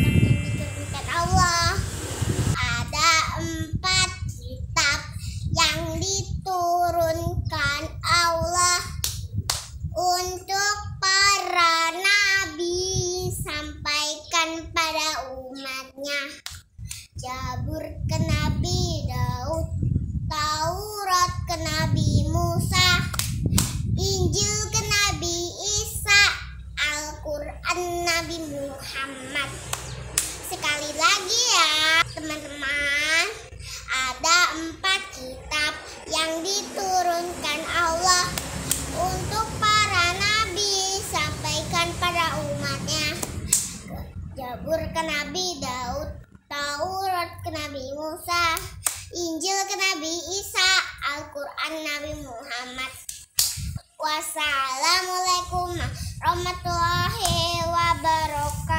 diturunkan Allah. Ada 4 kitab yang diturunkan Allah untuk para nabi, sampaikan pada umatnya. Zabur ke Nabi Daud, Taurat ke Nabi Musa, Injil ke Nabi Isa, Al-Quran Nabi Muhammad. Sekali lagi ya teman-teman, ada 4 kitab yang diturunkan Allah untuk para nabi, sampaikan pada umatnya. Zabur ke Nabi Daud, Taurat ke Nabi Musa, Injil ke Nabi Isa, Al-Quran Nabi Muhammad. Wassalamualaikum warahmatullahi wabarakatuh.